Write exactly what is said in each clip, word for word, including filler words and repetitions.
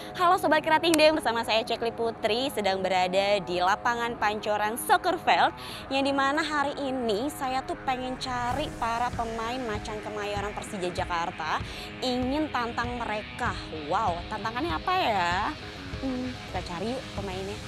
Halo Sobat Kerating Deng, bersama saya Cekli Putri sedang berada di lapangan Pancoran Soccer Field, yang dimana hari ini saya tuh pengen cari para pemain Macan Kemayoran Persija Jakarta, ingin tantang mereka. Wow, tantangannya apa ya? Hmm, kita cari yuk pemainnya.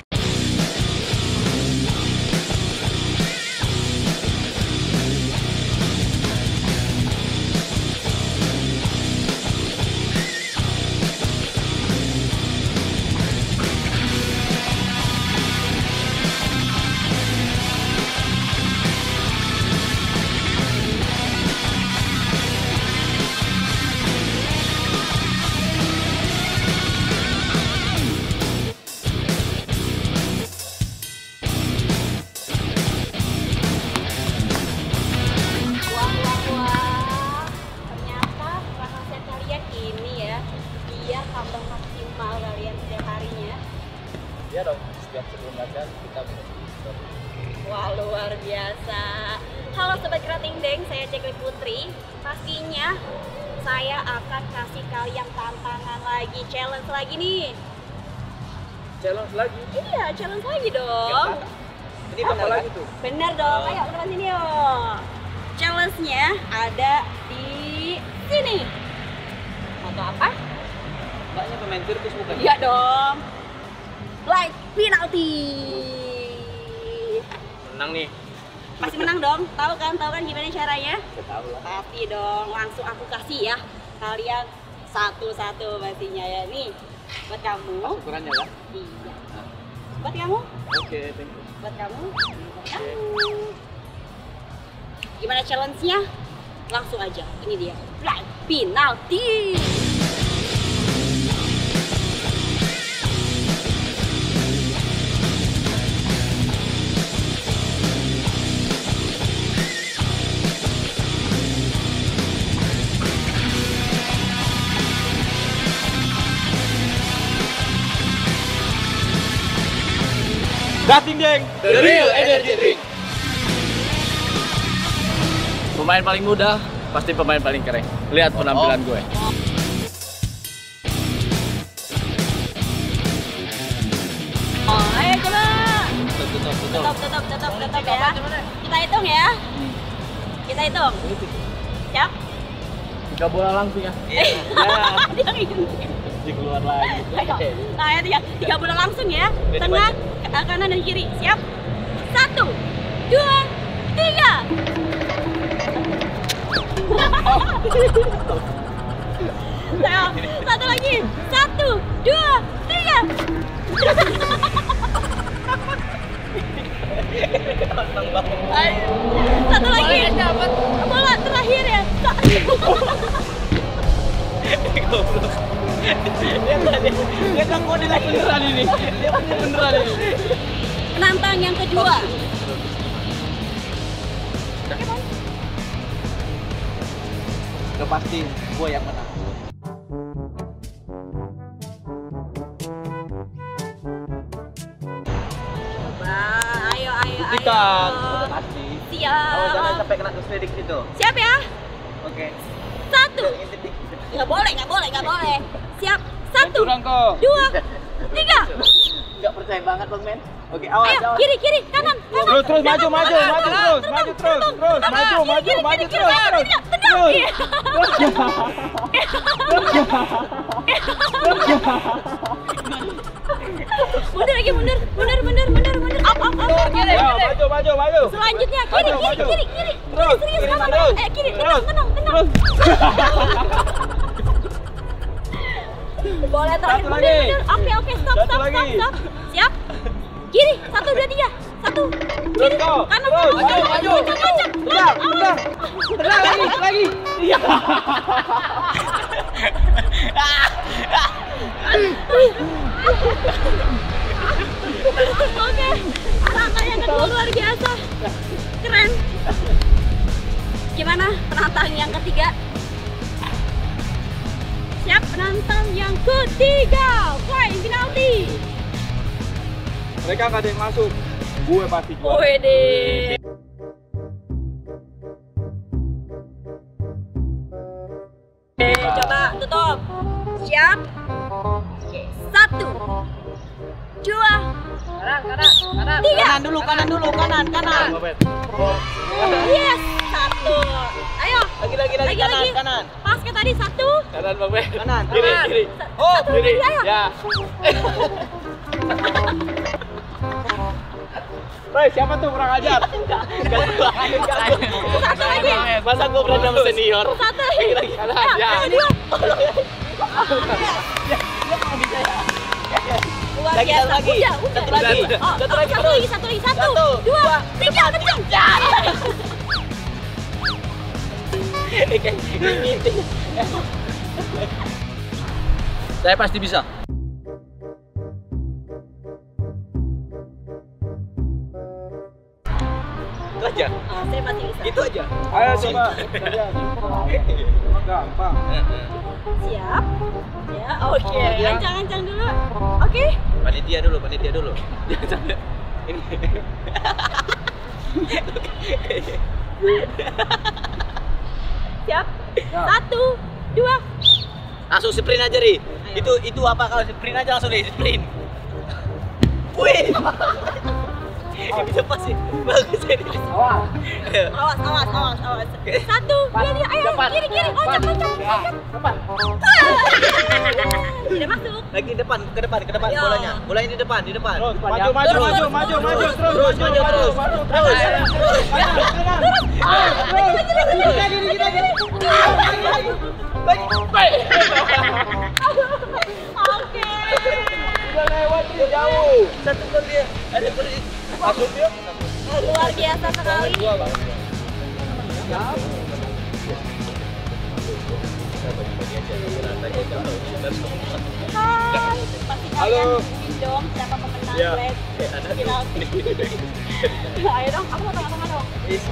Tambah maksimal kalian setiap harinya. Iya dong, setiap sebelum latihan kita bersih. Wah, luar biasa. Halo Sobat Kerating Deng, saya Cekli Putri. Pastinya saya akan kasih kalian tantangan lagi, challenge lagi nih. Challenge lagi? Iya, challenge lagi dong. Ini benar lagi tuh? Bener dong, ayo ke depan sini yuk. Challenge-nya ada di sini. Foto apa? Mbaknya pemain sirkus bukan? Iya dong. Like penalti. Menang nih. Pasti menang dong. Tahu kan? Tahu kan gimana caranya? Tahu lah. Pasti dong. Langsung aku kasih ya. Kalian satu-satu pastinya ya. Nih, buat kamu. Pas ukurannya kan? Iya. Buat kamu. Oke, thank you. Buat kamu. Buat kamu. Gimana challenge-nya? Langsung aja. Ini dia. Like penalti. Kerating Deng, the real energy drink. Pemain paling muda, pasti pemain paling keren. Lihat penampilan gue. Oh, ayo coba. Tutup, tutup, tutup. Tetap, tetap, tetap, tetap ya. Kita hitung ya. Kita hitung. Siap? Tiga bola langsung ya. Dia ngintip. Di keluar lagi. Ayo. Nah, ya tiga, tiga bola langsung ya. Tengah, kanan dan kiri. Siap? Satu, dua, tiga. Ayo, satu lagi. Satu, dua, tiga. Ayo. Satu lagi. Bola terakhir ya. Dia tadi, dia kan kode lagi beneran ini. Dia pasti beneran ini. Penantang yang kedua. Udah pasti gue yang menang. Coba, ayo, ayo, ayo. Buktikan. Udah pasti. Siap. Awas jangan sampai kena kesedik situ. Siap ya? Oke. Satu. Nggak boleh, nggak boleh, nggak boleh. Siap. Satu, Kurang kok. dua, tiga. Nggak percaya banget Bang Men. Oke, awas, Ayo, awas. kiri, kiri, kanan, kanan. Terus, terus, maju, Kanan, maju, kanan, maju, kanan, terus, terus, maju, terus, terus, terus, terus, terus, maju, kiri, maju, kiri, maju, kiri, terus, kiri, terus. kiri, tendang. Iya. Mundur lagi, mundur, mundur, mundur, mundur, mundur. Up, up, up, up. Ayo, maju, maju, maju. Selanjutnya kiri, Maju, kiri, maju. kiri, kiri. Terus, Serius, kiri, kanan. terus. Eh, kiri, Terus. tenang, tenang, tenang. Boleh terakhir, Satu mundur, lagi. mundur. Oke, oke, stop, Satu stop, stop, lagi. stop. Siap? Kiri, satu, dua, tiga. Satu, kiri, Terus, kanan, terus, kanan, maju, kanan, maju. loncat, loncat. Tendang, tendang. Tendang lagi, lagi. Iya. Oke, penantang yang kedua luar biasa. Keren. Gimana penantang yang ketiga? Siap penantang yang ketiga. Flying penalti. Mereka nggak ada yang masuk. Gue pasti juara. Wede. Oke, coba tutup. Siap. Oke. Kanan, kanan, kanan. tiga. Kanan dulu, kanan dulu, kanan, kanan. Yes, satu. Ayo. Lagi, lagi, lagi, kanan, lagi. kanan. Pas ke tadi satu. Kanan Bang Ben. Kanan, Kiri, kanan. kiri. Oh, Satu Kiri. lagi, ayo. Ya. Woi, siapa tuh kurang ajar? Satu lagi. Masa gua berani sama senior? Satu lagi. Lagi, lagi, kanan. Ya. Ayo, dua. Luar Lagi, biasa. lagi. Udah, udah. Satu lagi. Udah, Oh, Satu oh, lagi satu terus. lagi, satu lagi, satu, Satu, dua, dua, tiga, kencang. Saya pasti bisa. Itu aja. Oh, saya masih bisa. Gitu aja. Ayo coba. Gampang. Siap. Ya, oke. Ya. Ancang-ancang dulu. Oke. Panitia dulu, panitia dulu. Jangan sampai ini. Siap. Satu, dua. Langsung sprint aja, Ri. Itu itu apa kalau sprint aja langsung deh, sprint. Wih. Ini bisa pas sih. Bagus ini. Awas. Ayo. Awas, awas, awas, awas. Satu, dua, tiga. Ayo, Depan. kiri, kiri. Loncat, loncat, loncat. Depan. Tidak masuk. Lagi depan, ke depan, ke depan Ayo. bolanya. Bolanya di depan, di depan. Terus maju, Terus, maju, terus, maju, terus, maju, terus, maju, terus, terus, terus, maju, maju, maju, terus. maju, Terus. terus, kanan, kanan. Ah, terus. Kita gini, kita gini. Oke. Udah lewat Ri, jauh. Satu gol dia. Ada gol dia. Masuk dia. Luar biasa sekali. Dua, Bang. Hai, pasti kalian Halo. nungguin dong siapa pemenang Iya. Red penalti. Ayo dong, aku mau tengah-tengah dong.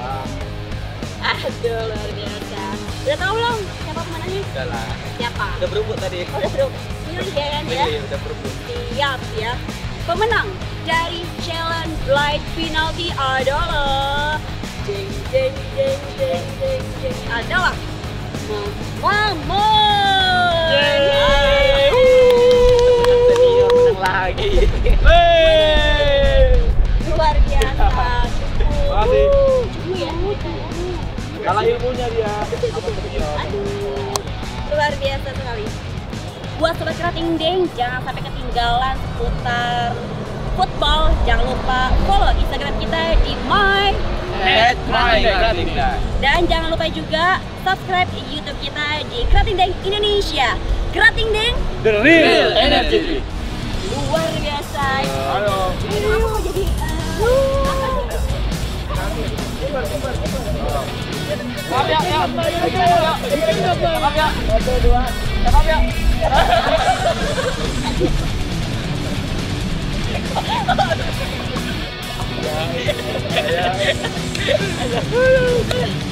Aduh, luar biasa. Udah tahu belum siapa pemenangnya? Udah lah. Siapa? Udah berebut tadi. Oh, udah bro. Pilih ya kan ya. Iya, udah berebut. Siap ya. Pemenang dari challenge Blind Penalty adalah jeng jeng jeng jeng jeng jeng adalah Mamon. Senior menang lagi. Luar biasa. Makasih. Cukup ya. Kalah ilmunya dia. Aduh, luar biasa sekali. Buat sobat Kerating Deng, jangan sampai ketinggalan seputar football. Jangan lupa follow Instagram kita di my Head my Kerating. dan jangan lupa juga subscribe YouTube kita di Kerating Deng Indonesia. Kerating Deng The Real Energy. luar biasa. Ayo. Ini aku mau jadi uh, apa sih? Maaf ya, ya. Maaf ya. Satu, dua. Maaf ya. Ya, ya.